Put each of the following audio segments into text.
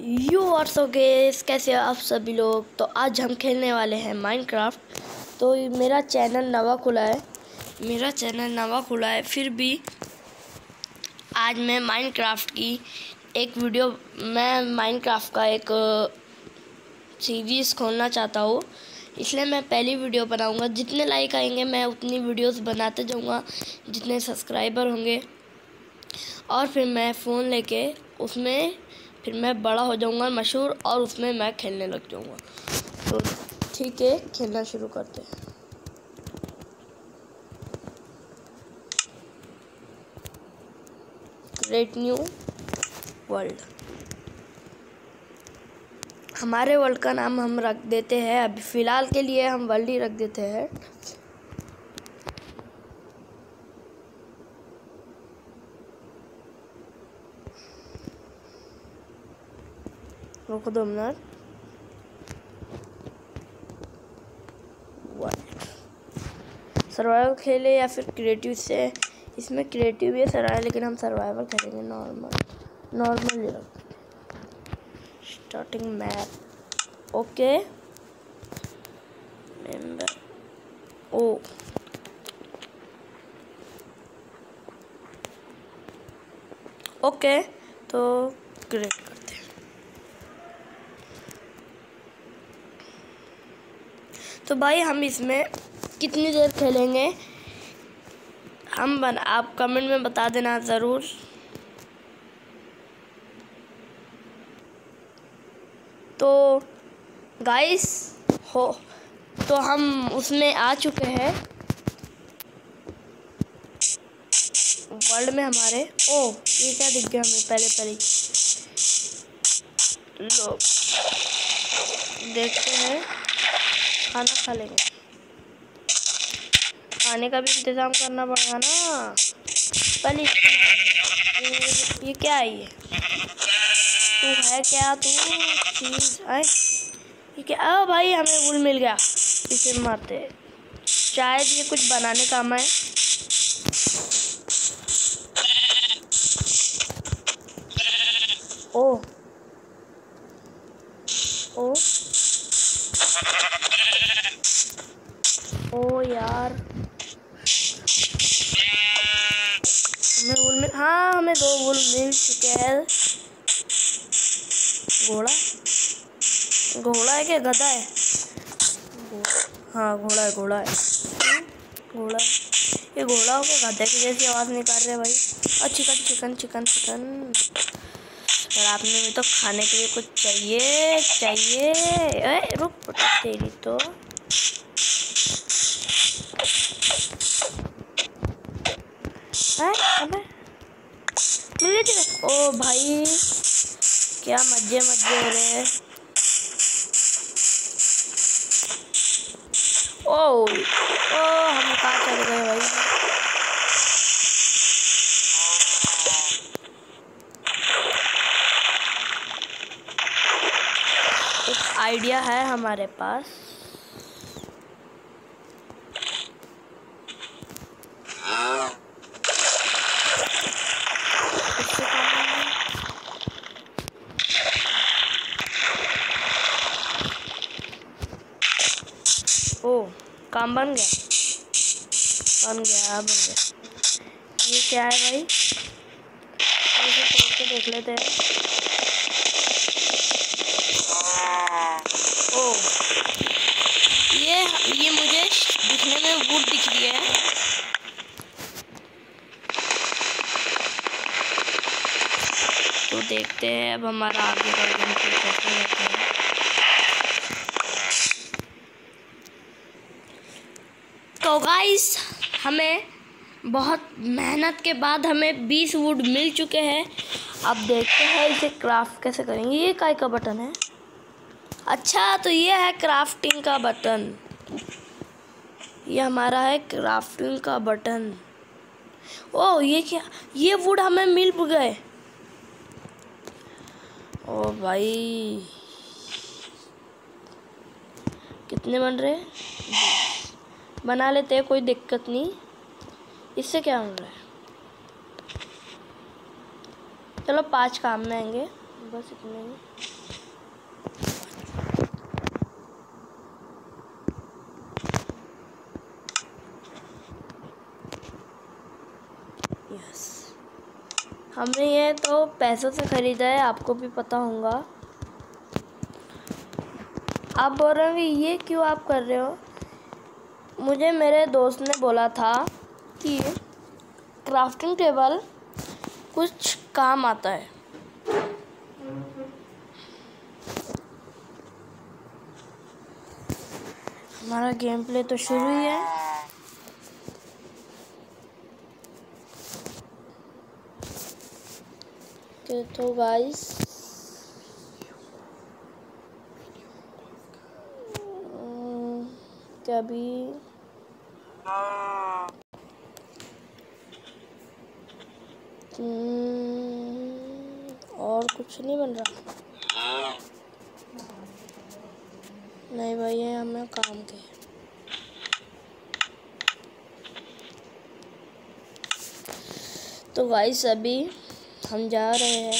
WhatsApp guys, कैसे हो आप सभी लोग। तो आज हम खेलने वाले हैं माइनक्राफ्ट। तो मेरा चैनल नवा खुला है फिर भी आज मैं माइनक्राफ्ट का एक सीरीज़ खोलना चाहता हूँ। इसलिए मैं पहली वीडियो बनाऊँगा। जितने लाइक आएंगे मैं उतनी वीडियोस बनाते जाऊँगा, जितने सब्सक्राइबर होंगे। और फिर मैं फ़ोन लेके उसमें फिर मैं बड़ा हो जाऊँगा, मशहूर, और उसमें मैं खेलने लग जाऊँगा। तो ठीक है, खेलना शुरू करते हैं। Create new world. हमारे वर्ल्ड का नाम हम रख देते हैं, अभी फ़िलहाल के लिए हम वर्ल्ड ही रख देते हैं। रुको 2 मिनट। सर्वाइवल खेले या फिर क्रिएटिव से। इसमें क्रिएटिव भी है, सर्वाइवल, लेकिन हम सर्वाइवल खेलेंगे। नॉर्मल ही रख। Starting map. Okay member okay, तो क्रिएट करते हैं। तो भाई हम इसमें कितनी देर खेलेंगे आप कमेंट में बता देना ज़रूर। तो गाइस तो हम उसमें आ चुके हैं वर्ल्ड में हमारे। ये क्या दिख गया हमें पहले लोग देखते हैं। खाना खा लेंगे, खाने का भी इंतज़ाम करना पड़ेगा ना। पहले ये क्या है? तू है क्या? तू चीज़ है ये क्या? भाई हमें वुल मिल गया, इसे मारते हैं। शायद ये कुछ बनाने काम है। ओ यार, हमें 2 वुल मिल चुके हैं। घोड़ा है क्या गधा है? हाँ घोड़ा है। घोड़ा है। ये घोड़ा हो के गधे की जैसी आवाज़ निकाल रहे भाई। और चिकन। और आपने भी तो खाने के लिए कुछ चाहिए। रुक तेरी तो। अबे ओ भाई, क्या मजे हो रहे हैं। हम कहाँ चल गए भाई। एक आइडिया है हमारे पास। काम बन गया। ये क्या है भाई? इसे तोड़ के देख लेते हैं। ये मुझे दिखने में वुड दिख रही है। तो देखते हैं अब हमारा आगे का गेम कैसे होता है। तो गाइस, हमें बहुत मेहनत के बाद हमें 20 वुड मिल चुके हैं। अब देखते हैं इसे क्राफ्ट कैसे करेंगे। ये काय का बटन है? अच्छा, तो ये है क्राफ्टिंग का बटन। ये हमारा है क्राफ्टिंग का बटन। ये क्या? ये वुड हमें मिल गए। ओ भाई, कितने बन रहे? बना लेते हैं, कोई दिक्कत नहीं। इससे क्या बन रहा है? चलो 5 काम में आएंगे। बस इतने ही। यस, हमने ये तो पैसों से ख़रीदा है, आपको भी पता होगा। आप बोल रहे होंगे ये क्यों आप कर रहे हो? मुझे मेरे दोस्त ने बोला था कि क्राफ्टिंग टेबल कुछ काम आता है। हमारा गेम प्ले तो शुरू ही है। तो गाइस क्या भी और कुछ नहीं बन रहा। नहीं भाई, ये हमें काम के। तो गाइस अभी हम जा रहे हैं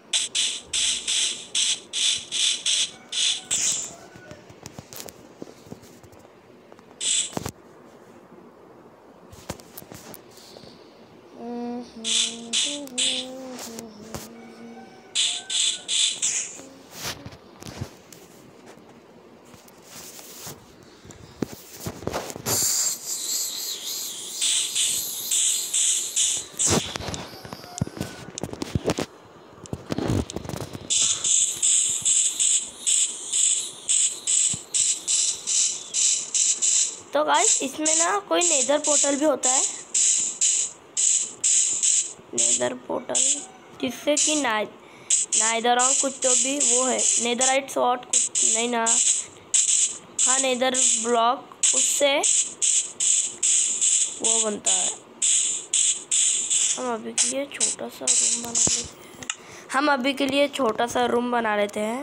तो गाइस इसमें ना कोई नेदर पोर्टल भी होता है। नेदर पोर्टल जिससे कि नाइदर कुछ तो भी वो है, नेदराइट स्वॉर्ड कुछ नहीं ना, हाँ नेदर ब्लॉक, उससे वो बनता है। हम अभी के लिए छोटा सा रूम बना लेते हैं।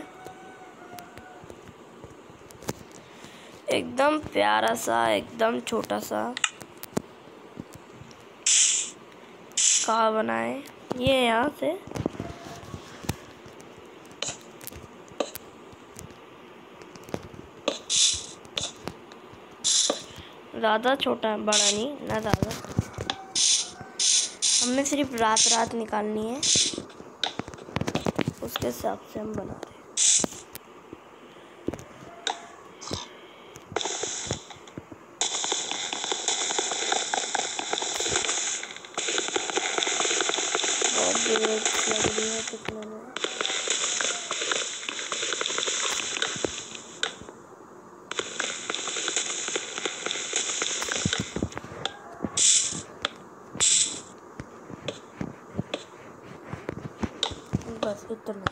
एकदम प्यारा सा, एकदम छोटा सा। कहाँ बनाए ये? यहाँ से ज़्यादा छोटा, बड़ा नहीं ना ज़्यादा। हमें सिर्फ रात निकालनी है, उसके हिसाब से हम बना रहे हैं। बहुत देर लग रही है कितने में। बस इतना।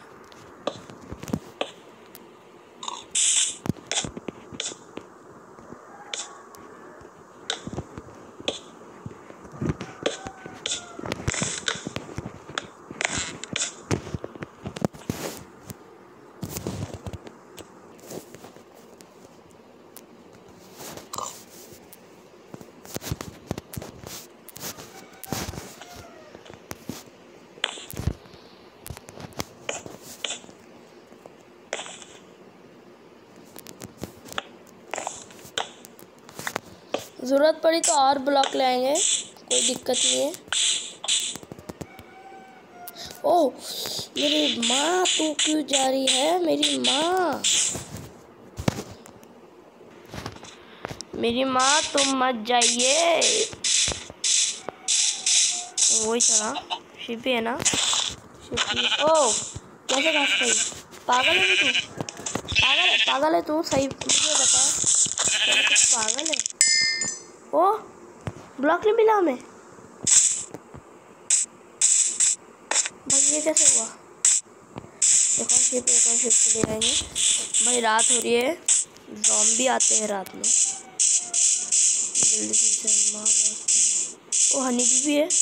ज़रूरत पड़ी तो और ब्लॉक ले आएंगे, कोई दिक्कत नहीं है। ओह मेरी माँ, तू क्यों जा रही है? मेरी माँ तुम मत जाइए। वही चला शिपी है ना, शिपी। ओह कैसे घास गई? पागल है तू? पागल है तू? सही मुझे बता, कुछ पागल है? ओ ब्लॉक नहीं मिला हमें भाई, ये कैसे हुआ? एक और शिप ले आएंगे भाई। रात हो रही है, ज़ॉम्बी आते हैं रात में, जल्दी से मार। ओ हनी भी है।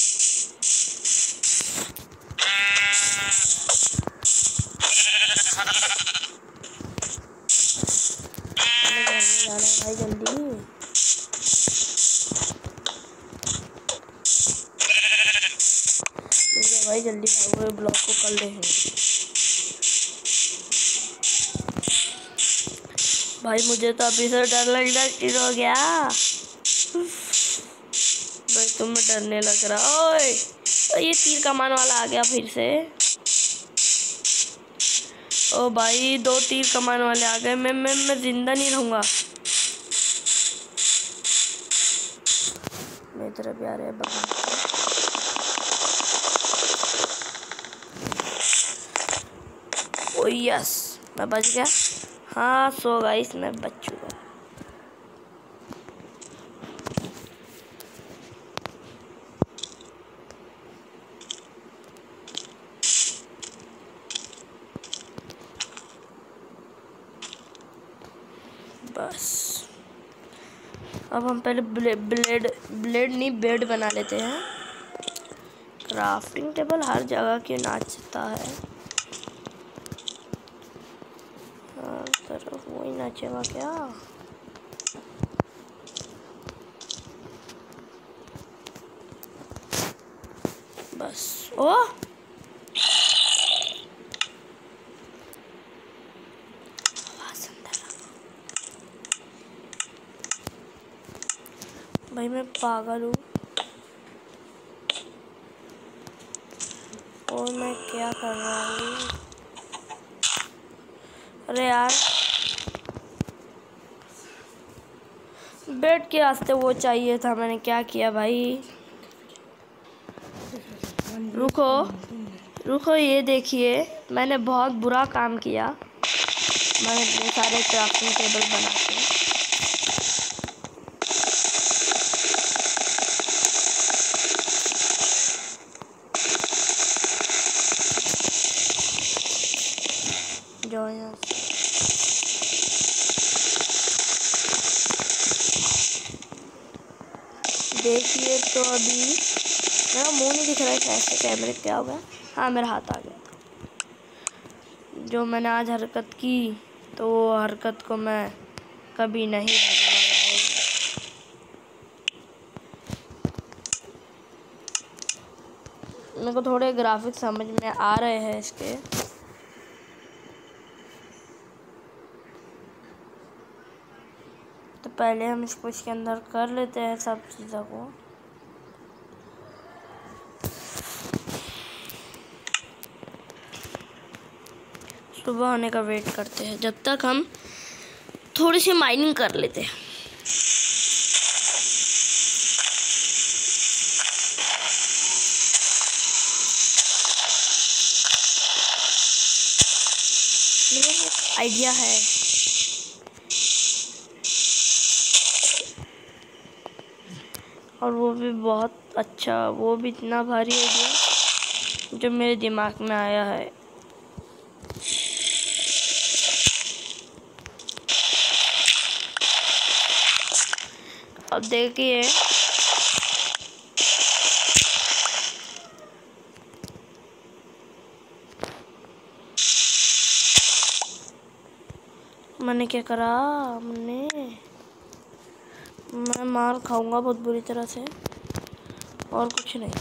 जाना है भाई जल्दी। भाई जल्दी भागो, ब्लॉक को कर ले हैं। भाई मुझे तो अभी से डर लगना शुरू हो गया। भाई तुम्हें डरने लग रहा। ओए तो ये तीर कमान वाला आ गया फिर से। ओ भाई 2 तीर कमान वाले आ गए। मैं जिंदा नहीं रहूँगा। मेरी तरफ आ रहे हैं बगल। ओ यस मैं बच गया। हाँ सो गाइस मैं बच चुका। बस अब हम पहले ब्लेड नहीं बेड बना लेते हैं। क्राफ्टिंग टेबल हर जगह क्यों नाचता है? हर तरफ वही नाचेगा क्या? बस ओ भाई मैं पागल हूँ और मैं क्या कर रहा हूँ? अरे यार बेड के वास्ते वो चाहिए था। मैंने क्या किया भाई? रुको ये देखिए मैंने बहुत बुरा काम किया। मैंने इतने सारे क्राफ्टिंग टेबल बना के जो यहाँ देखिए तो अभी मेरा मुंह नहीं दिख रहा है। कैसे कैमरे क्या होगा? हाँ मेरा हाथ आ गया। जो मैंने आज हरकत की तो वो हरकत को मैं कभी नहीं भूलूंगा। मेरे को थोड़े ग्राफिक्स समझ में आ रहे हैं इसके। तो पहले हम इसको इसके अंदर कर लेते हैं सब चीज़ों को। सुबह होने का वेट करते हैं जब तक हम थोड़ी सी माइनिंग कर लेते हैं। मेरे एक आइडिया है। और वो भी बहुत अच्छा, वो भी इतना भारी आइडिया जो मेरे दिमाग में आया है। अब देखिए मैंने क्या करा। मैं मार खाऊंगा बहुत बुरी तरह से और कुछ नहीं।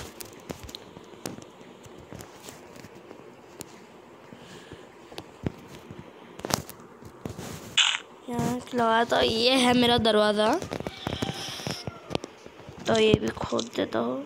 यहाँ लगा तो ये है मेरा दरवाज़ा, तो ये भी खोद देता हूँ।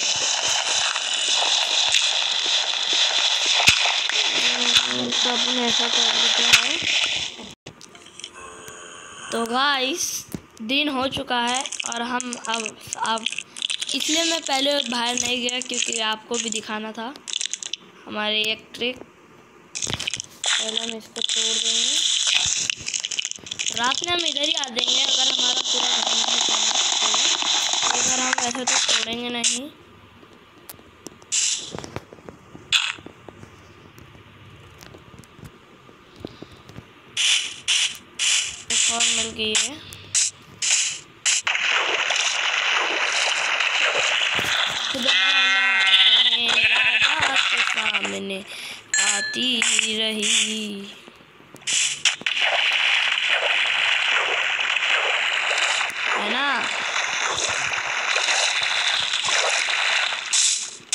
तो अपन ऐसा कर देते हैं। तो गाइस दिन हो चुका है और हम अब इसलिए मैं पहले बाहर नहीं गया क्योंकि आपको भी दिखाना था हमारी एक ट्रिक। पहले हम इसको तोड़ देंगे। रात में हम इधर ही आ जाएंगे अगर हमारा पूरा घर नहीं चला। अगर हम वैसे तो तोड़ेंगे नहीं। एक और मिल गई है। सामने आती रही। है ना?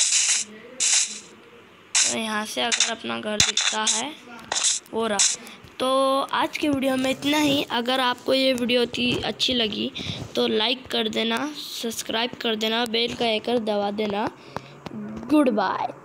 तो यहाँ से अगर अपना घर दिखता है वो रहा। तो आज की वीडियो में इतना ही। अगर आपको ये वीडियो अच्छी लगी तो लाइक कर देना, सब्सक्राइब कर देना, बेल का आइकन दबा देना। Good bye.